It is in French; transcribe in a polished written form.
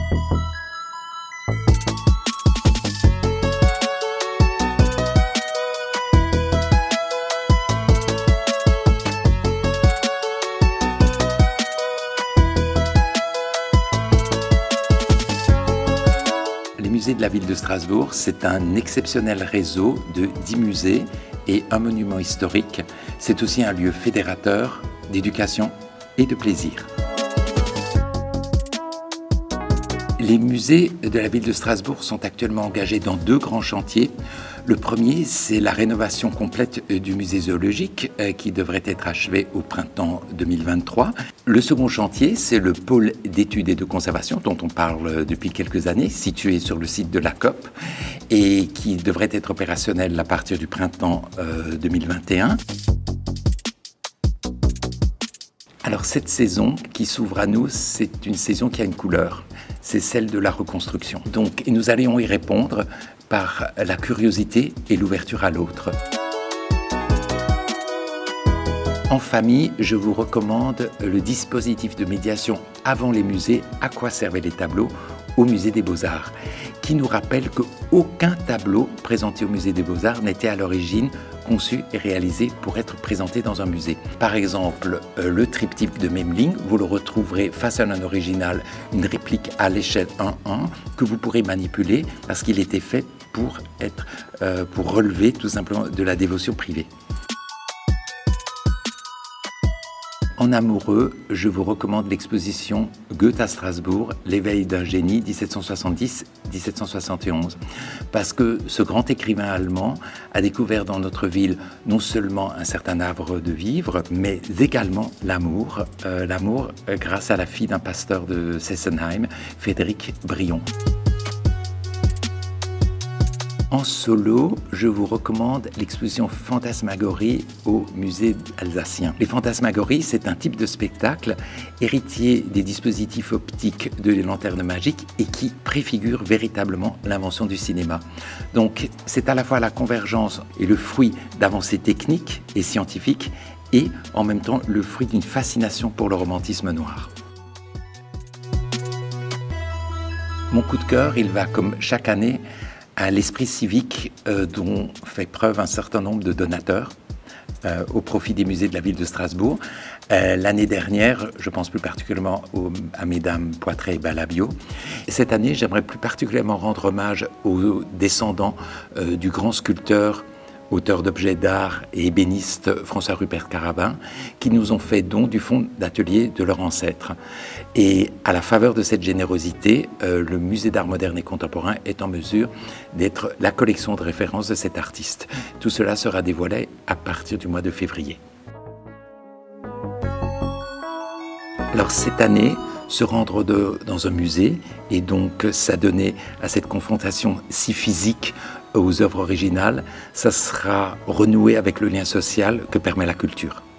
Les musées de la ville de Strasbourg, c'est un exceptionnel réseau de 10 musées et un monument historique. C'est aussi un lieu fédérateur d'éducation et de plaisir. Les musées de la ville de Strasbourg sont actuellement engagés dans 2 grands chantiers. Le premier, c'est la rénovation complète du musée zoologique qui devrait être achevée au printemps 2023. Le second chantier, c'est le pôle d'études et de conservation dont on parle depuis quelques années, situé sur le site de la COP et qui devrait être opérationnel à partir du printemps 2021. Alors cette saison qui s'ouvre à nous, c'est une saison qui a une couleur, c'est celle de la reconstruction. Donc nous allons y répondre par la curiosité et l'ouverture à l'autre. En famille, je vous recommande le dispositif de médiation avant les musées, à quoi servaient les tableaux, au musée des Beaux-Arts, qui nous rappelle qu'aucun tableau présenté au musée des Beaux-Arts n'était à l'origine conçu et réalisé pour être présenté dans un musée. Par exemple, le triptyque de Memling, vous le retrouverez face à un original, une réplique à l'échelle 1:1 que vous pourrez manipuler parce qu'il était fait pour relever tout simplement de la dévotion privée. En amoureux, je vous recommande l'exposition Goethe à Strasbourg, l'éveil d'un génie 1770-1771, parce que ce grand écrivain allemand a découvert dans notre ville non seulement un certain art de vivre, mais également l'amour, grâce à la fille d'un pasteur de Sesenheim, Frédéric Brion. En solo, je vous recommande l'exposition Fantasmagorie au musée alsacien. Les Fantasmagories, c'est un type de spectacle héritier des dispositifs optiques de les lanternes magiques et qui préfigure véritablement l'invention du cinéma. Donc, c'est à la fois la convergence et le fruit d'avancées techniques et scientifiques et en même temps le fruit d'une fascination pour le romantisme noir. Mon coup de cœur, il va comme chaque année à l'esprit civique dont fait preuve un certain nombre de donateurs au profit des musées de la ville de Strasbourg. L'année dernière, je pense plus particulièrement à mesdames Poitret et Balabio. Et cette année, j'aimerais plus particulièrement rendre hommage aux descendants du grand sculpteur, auteur d'objets d'art et ébéniste François Rupert Carabin, qui nous ont fait don du fonds d'atelier de leur ancêtre. Et à la faveur de cette générosité, le musée d'art moderne et contemporain est en mesure d'être la collection de référence de cet artiste. Tout cela sera dévoilé à partir du mois de février. Alors cette année, se rendre dans un musée et donc s'adonner à cette confrontation si physique aux œuvres originales, ça sera renouer avec le lien social que permet la culture.